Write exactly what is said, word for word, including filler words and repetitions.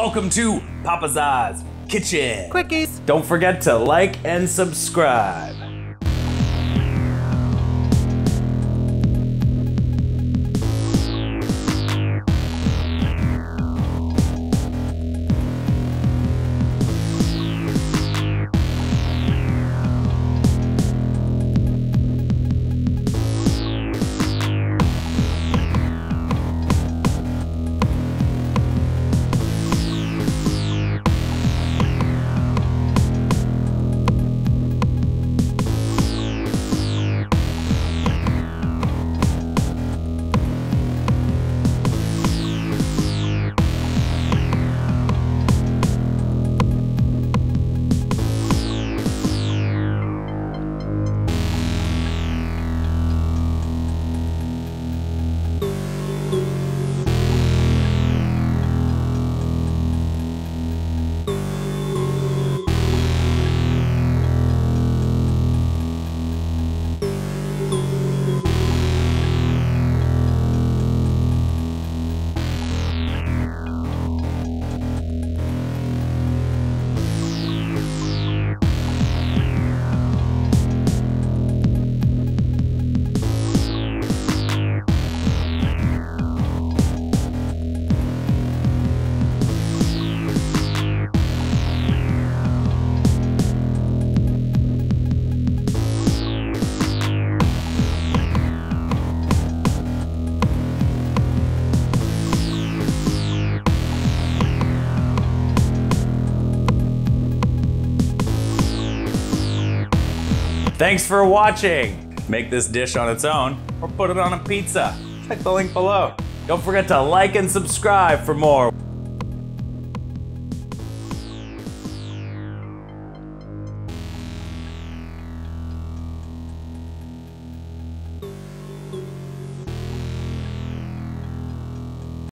Welcome to Papa's Eyes Kitchen. Quickies. Don't forget to like and subscribe. Thanks for watching. Make this dish on its own or put it on a pizza. Check the link below. Don't forget to like and subscribe for more.